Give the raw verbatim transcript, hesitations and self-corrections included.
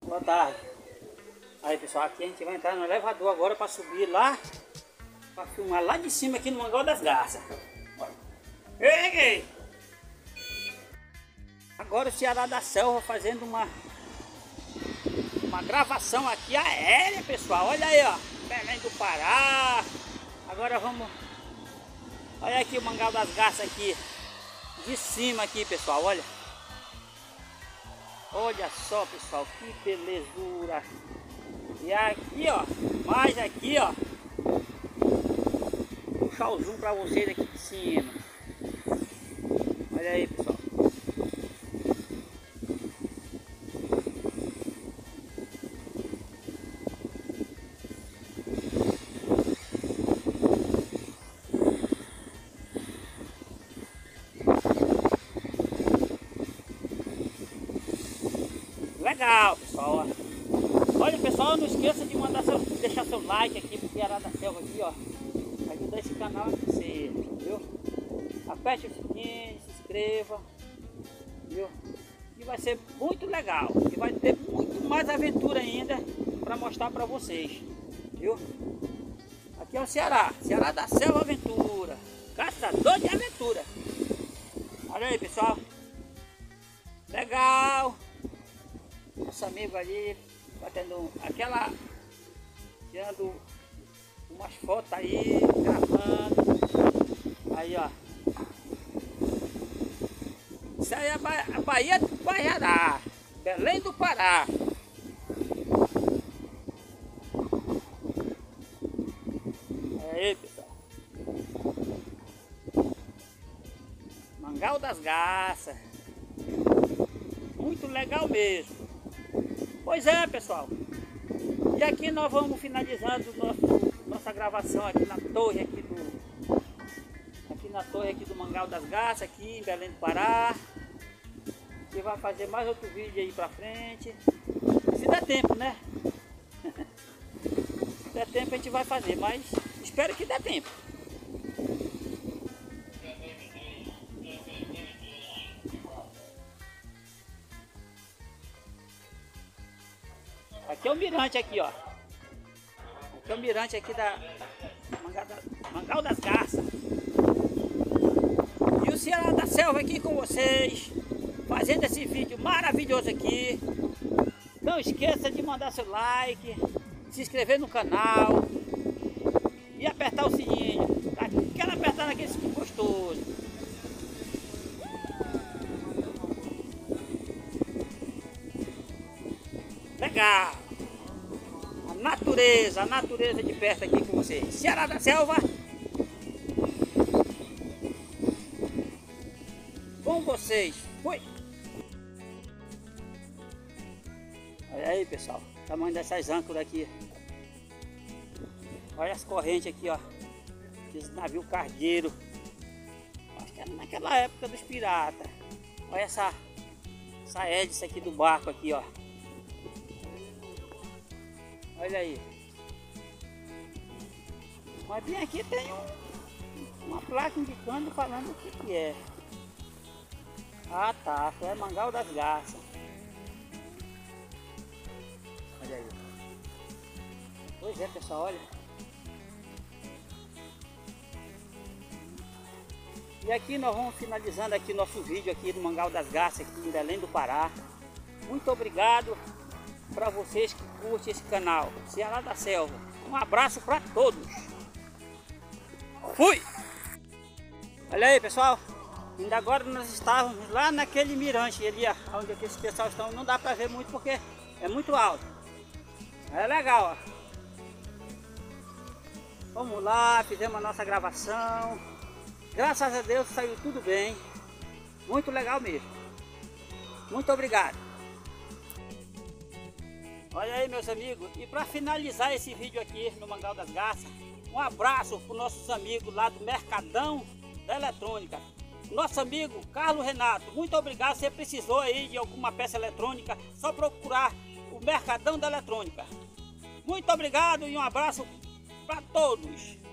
Boa tarde. Aí pessoal, aqui a gente vai entrar no elevador agora para subir lá, para filmar lá de cima aqui no Mangal das Garças. Ei! Agora o Ceará da Selva fazendo uma uma gravação aqui aérea, pessoal. Olha aí, ó, Belém do Pará. Agora vamos, olha aqui o Mangal das Garças aqui de cima aqui, pessoal. Olha. Olha só, pessoal, que belezura. E aqui, ó, mais aqui, ó, vou puxar o zoom para vocês aqui de cima. Olha aí, pessoal. Legal, pessoal. Olha, pessoal, não esqueça de mandar seu, deixar seu like aqui pro Ceará da Selva aqui, ó. Ajudar esse canal a crescer, viu? Aperte o sininho, se inscreva, viu? E vai ser muito legal. E vai ter muito mais aventura ainda para mostrar para vocês, viu? Aqui é o Ceará, Ceará da Selva Aventura, caçador de aventura. Olha aí, pessoal. Legal. Nosso amigo ali batendo aquela, tirando umas fotos aí, gravando. Aí, ó. Isso aí é a, ba a Baía do Paiará, Belém do Pará. Aí, pessoal. Mangal das Garças. Muito legal mesmo. Pois é, pessoal, e aqui nós vamos finalizando nosso, nossa gravação aqui na torre aqui do aqui na torre aqui do Mangal das Garças, aqui em Belém do Pará. E vai fazer mais outro vídeo aí pra frente, se der tempo, né? Se der tempo a gente vai fazer, mas espero que dê tempo. Aqui é o mirante aqui, ó. Aqui é o mirante aqui da Mangal, da, Mangal das Garças. E o Ceará da Selva aqui com vocês, fazendo esse vídeo maravilhoso aqui. Não esqueça de mandar seu like, se inscrever no canal e apertar o sininho. Aquela apertada naquele sininho gostoso. Legal! A natureza, a natureza de perto aqui com vocês. Ceará da Selva. Com vocês. Fui! Olha aí, pessoal. O tamanho dessas âncoras aqui. Olha as correntes aqui, ó. Esse navio cargueiro. Acho que era naquela época dos piratas. Olha essa, essa hélice aqui do barco aqui, ó. Olha aí. Mas bem aqui tem um, uma placa indicando, falando o que que é. Ah tá, é Mangal das Garças. Olha aí. Pois é, pessoal, olha. E aqui nós vamos finalizando aqui nosso vídeo aqui do Mangal das Garças, aqui em Belém do Pará. Muito obrigado para vocês que curtem esse canal Ceará da Selva. Um abraço para todos. Fui! Olha aí, pessoal. Ainda agora nós estávamos lá naquele mirante ali, ó, onde aqueles pessoal estão. Não dá para ver muito porque é muito alto. É legal, ó. Vamos lá, fizemos a nossa gravação. Graças a Deus saiu tudo bem. Muito legal mesmo. Muito obrigado. Olha aí, meus amigos, e para finalizar esse vídeo aqui no Mangal das Garças, um abraço para os nossos amigos lá do Mercadão da Eletrônica. Nosso amigo Carlos Renato, muito obrigado. Se você precisou aí de alguma peça eletrônica, só procurar o Mercadão da Eletrônica. Muito obrigado e um abraço para todos.